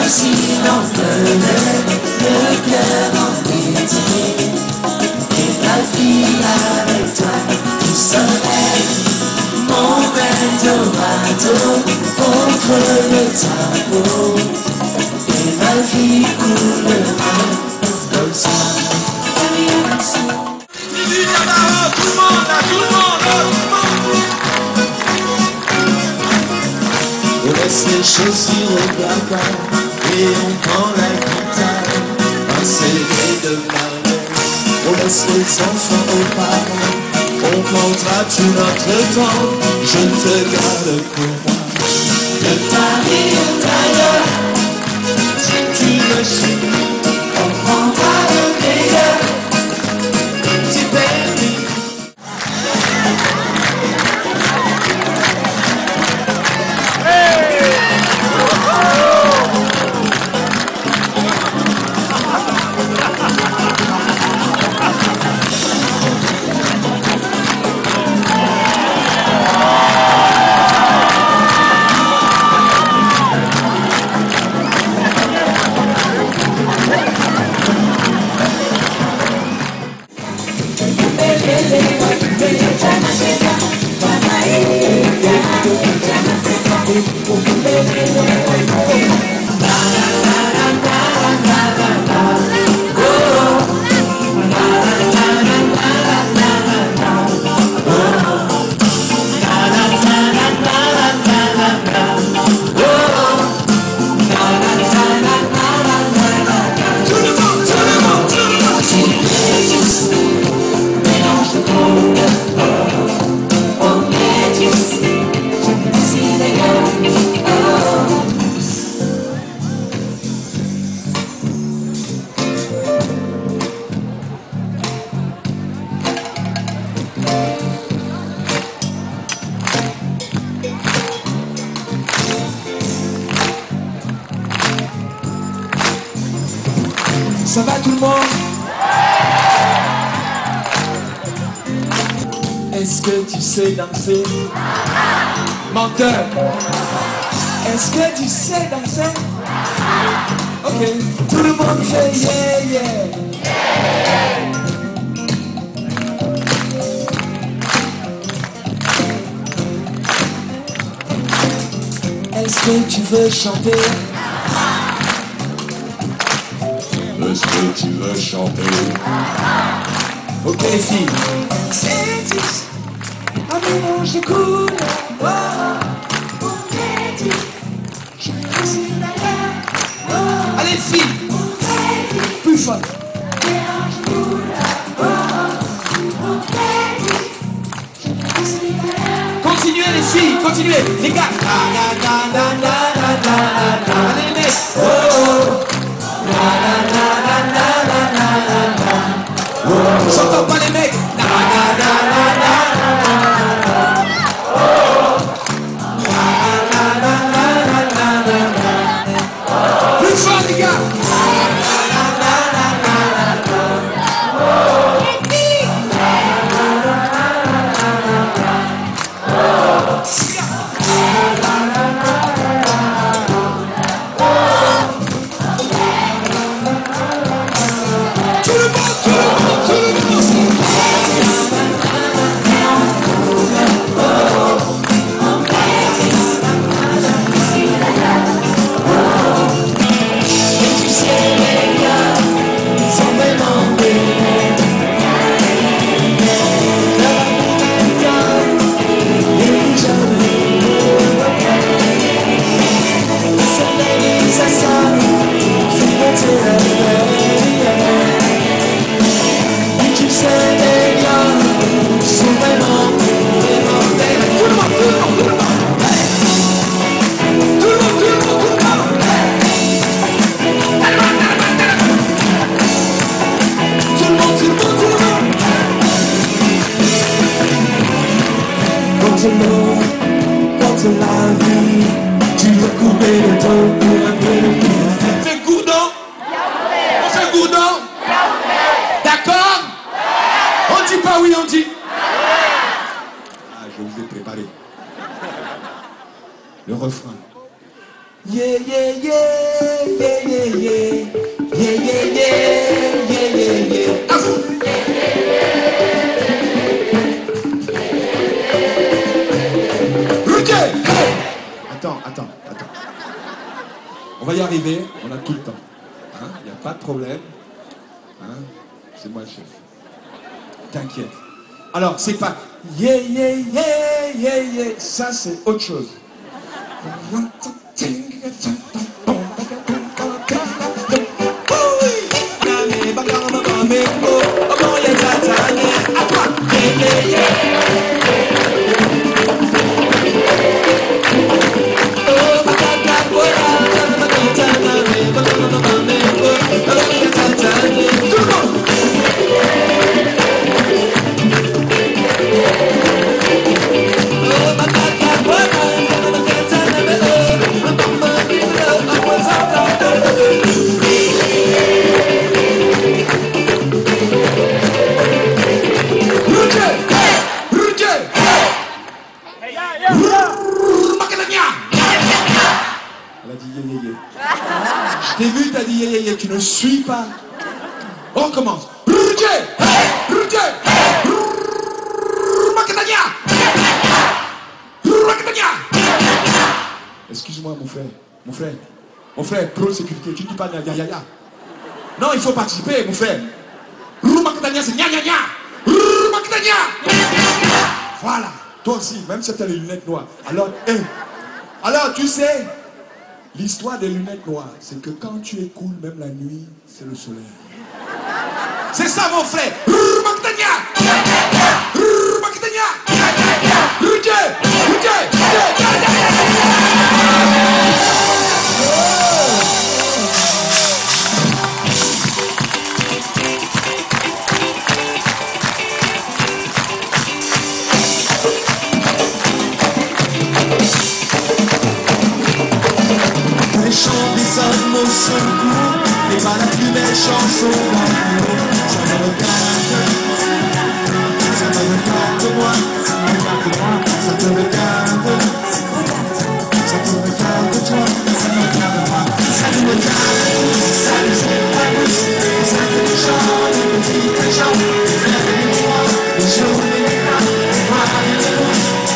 si l'on prenait le cœur en métier, et la vie avec toi, du soleil, mon Eldorado, contre le tableau, et ma vie coulera comme ça. Tout le monde, tout le monde. On laisse les chaussures au placard et on prend la guitare, un CD de Marley. On laisse les enfants aux parents, on prendra tout notre temps. Je te garde pour moi. De Paris ou d'ailleurs, si tu me suis, on prendra le meilleur. Tu permis. Ça va tout le monde? Est-ce que tu sais danser? Menteur. Est-ce que tu sais danser? Ok, tout le monde fait yeah yeah. Est-ce que tu veux chanter? Est-ce que tu veux chanter? Ok les filles. C'est un mélange de couleurs. Oh, je suis d'ailleurs. Oh, allez les filles. Plus fort. Continuez les filles, continuez. Les gars. Allez les mecs. Oh, j'entends pas les mecs. Plus fort les gars. Quand la vie, tu vas couper le temps pour un peu de vie. C'est gourdon. On fait gourdon. D'accord? On dit pas oui, on dit. Ah, je vous ai préparé. Le refrain. Yeah, yeah, yeah, yeah. y arriver, on a tout le temps. Il n'y a pas de problème. Hein? C'est moi le chef. T'inquiète. Alors, c'est pas yeah, yeah, yeah, yeah, yeah. Ça, c'est autre chose. Je t'ai vu, t'as dit yé yé yé, tu ne suis pas. On recommence. Excuse-moi mon frère, pro sécurité, tu ne dis pas ya ya ya. Non, il faut participer, mon frère. C'est nya nya nya. Voilà, toi aussi, même si tu as les lunettes noires. Alors, tu sais, l'histoire des lunettes noires, c'est que quand tu es cool, même la nuit, c'est le soleil. C'est ça, mon frère. Les chants des hommes au secours n'est pas la plus belle chanson d'amour. Ça me regarde, ça me regarde moi, ça me regarde moi, ça te regarde, ça te regarde toi, ça me regarde moi, ça nous regarde, ça nous épargne, ça nous chante, les petits gens, les frères et les rois, les jours et les bras, les bras et les rois.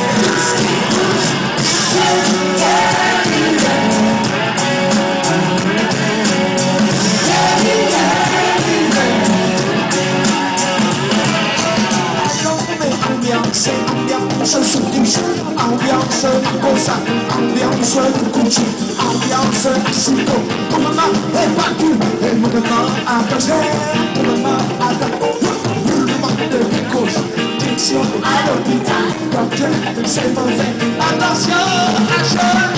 C'est ambiance sous douche, ambiance cosa, ambiance couche, ambiance sito. Ton maman est partout, et mon maman a caché, ton maman a roulement de glucose. Direction à l'hôpital, docteur, c'est mauvais. Attention, achat.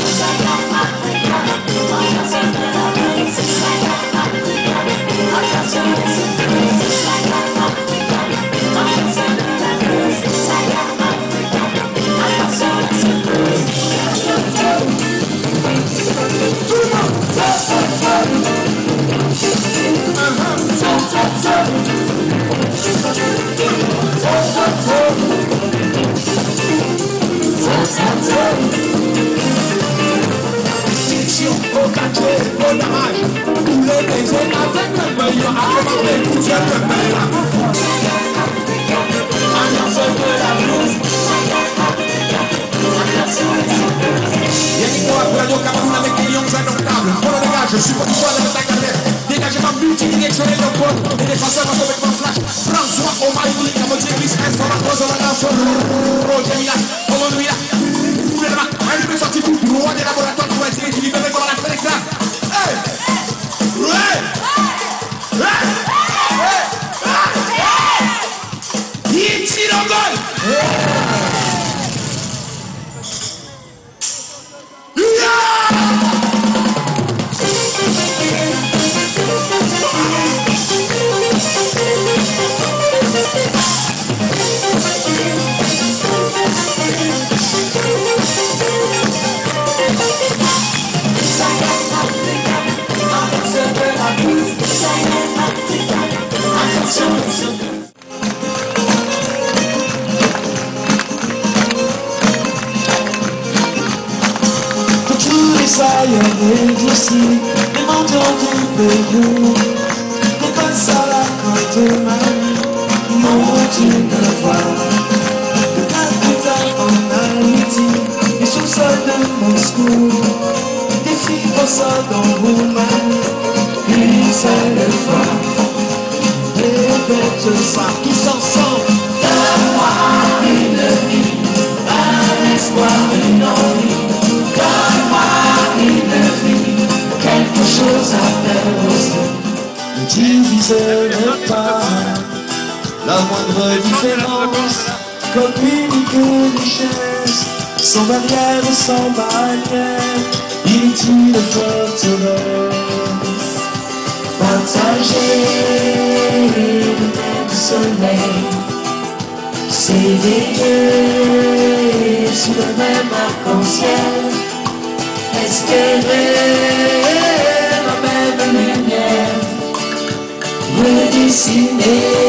Au quartier, au damage, tous les baisers avec le meilleur à commander pour Dieu le meilleur. Alliance de la blouse. Yannick Moa pour Radio Cameroun avec des lions indomptables. Pour le dégage, je suis pas du tout à la carrière. Dégagement multidirectionnel de pôle. Les défenseurs en complètement flash. François Omaï, la moitié glisse, sur la pose, on la danse. Roger Mila, Romain Mila. Elle peut sortir tout droit des laboratoires pour essayer de libérer pour la fête. Hey! D'ici, les mendiants du Pérou, des passes à la côte Mali, mon tu ne vois, le capital en Haïti, les sous-sols de Moscou, des filles au sol dans vous-même une seule fois. Répète ça, tous ensemble. Donne-moi une vie, un espoir, une envie. Donne-moi une vie, quelque chose à faire aussi. Ne divise pas la moindre différence, communique richesse, sans barrière, sans barrière, inutile forteresse. Partager le même soleil, s'éveiller sous le même arc-en-ciel, espérer la même lumière, redessiner